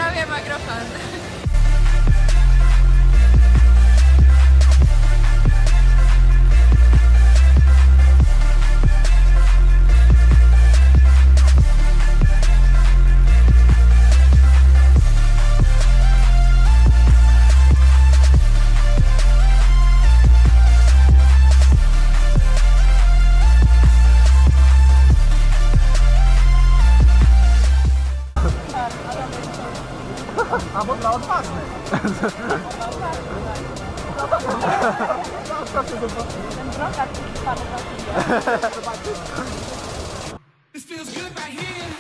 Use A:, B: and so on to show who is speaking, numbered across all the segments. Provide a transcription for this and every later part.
A: Pozdrawiam Agrofan.
B: Albo dla odważnych.
A: Ten brokat spadł.
C: This feels good right here.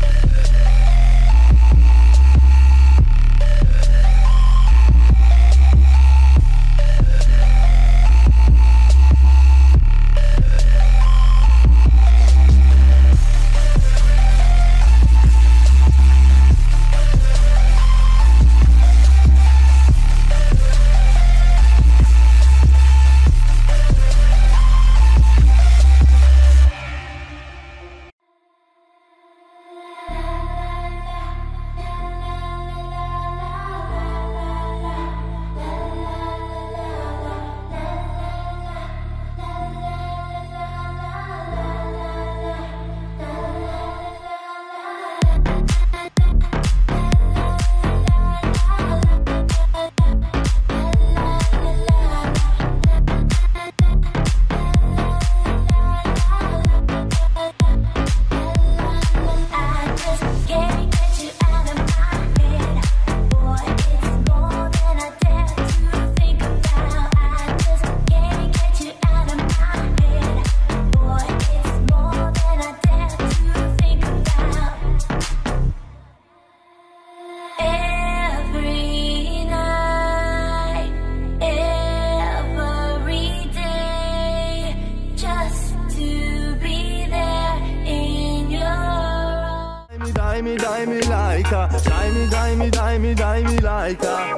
D: Daj mi lajka, daj mi lajka.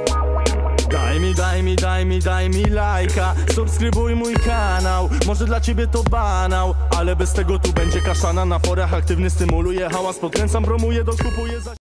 D: Daj mi lajka. Subskrybuj mój kanał. Może dla ciebie to banał, ale bez tego tu będzie kaszana. Na forach aktywny, stymuluję hałas, podkręcam, promuję, dokupuję za...